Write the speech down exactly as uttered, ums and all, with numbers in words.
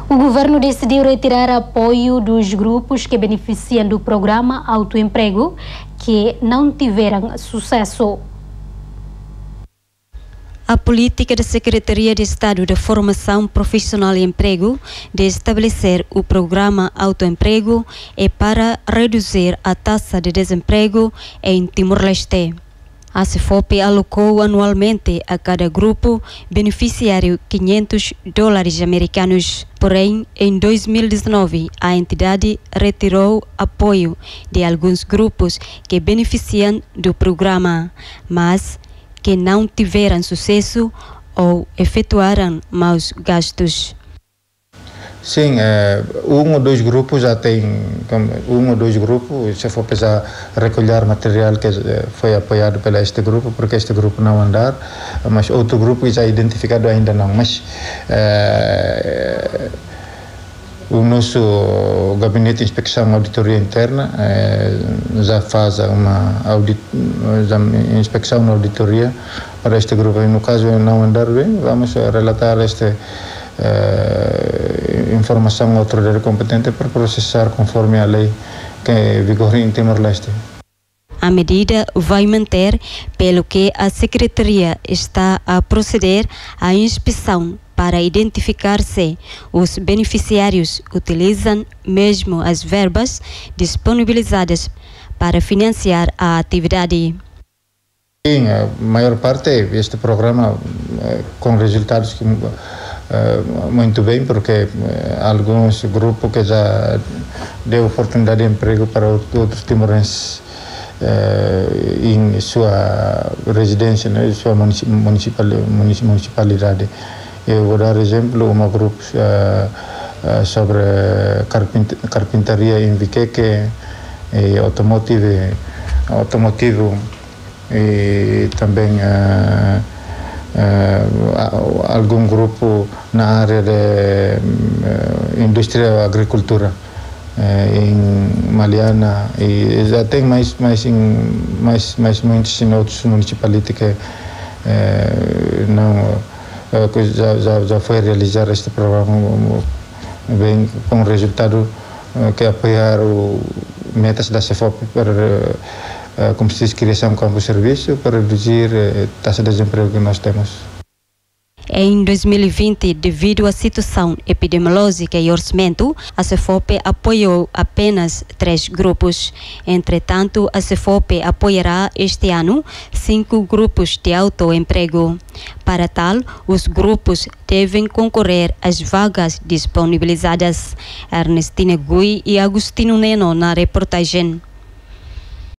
O governo decidiu retirar apoio dos grupos que beneficiam do programa Autoemprego que não tiveram sucesso. A política da Secretaria de Estado da Formação Profissional e Emprego de estabelecer o programa Autoemprego é para reduzir a taxa de desemprego em Timor-Leste. A CEFOPE alocou anualmente a cada grupo beneficiário quinhentos dólares americanos. Porém, em dois mil e dezenove, a entidade retirou apoio de alguns grupos que beneficiam do programa, mas que não tiveram sucesso ou efetuaram maus gastos. Sim, é, um ou dois grupos já tem, um ou dois grupos, se for precisar recolher material que foi apoiado pelo este grupo, porque este grupo não andar, mas outro grupo já identificado ainda não, mas é, o nosso gabinete de inspeção e auditoria interna é, já faz uma audit, já inspeção e auditoria para este grupo, e no caso de não andar bem, vamos relatar este Uh, informação à autoridade competente para processar conforme a lei que vigora em Timor-Leste. A medida vai manter, pelo que a Secretaria está a proceder à inspeção para identificar se os beneficiários utilizam mesmo as verbas disponibilizadas para financiar a atividade. Sim, a maior parte deste programa com resultados que Uh, muito bem, porque uh, alguns grupos que já deu oportunidade de emprego para outros timorenses uh, em sua residência, né, em sua municipal, municipalidade. Eu vou dar exemplo, um grupo uh, uh, sobre carpint carpintaria em Viqueque, e automotive, automotivo e também uh, Uh, algum grupo na área de uh, indústria e agricultura uh, em Maliana, e já tem mais mais em mais mais muitos em outros municipalidades que uh, não uh, que já, já já foi realizar este programa bem com resultado uh, que apoiar o metas da CEFOPE para uh, Uh, como se diz, criação de campo de serviço para reduzir a uh, taxa de desemprego que nós temos. Em dois mil e vinte, devido à situação epidemiológica e orçamento, a CEFOPE apoiou apenas três grupos. Entretanto, a CEFOPE apoiará este ano cinco grupos de autoemprego. Para tal, os grupos devem concorrer às vagas disponibilizadas. Ernestina Gui e Agostino Neno na reportagem.